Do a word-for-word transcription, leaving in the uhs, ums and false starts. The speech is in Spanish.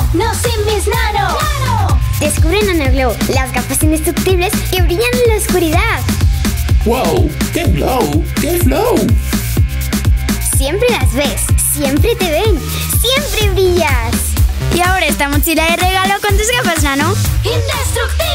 ¡No Simbis Nano! ¡Nano! Descubre Nano Glow, las gafas indestructibles que brillan en la oscuridad. ¡Wow! ¡Qué glow! ¡Qué flow! Siempre las ves, siempre te ven, siempre brillas. Y ahora esta mochila de regalo con tus gafas Nano. ¡Indestructible!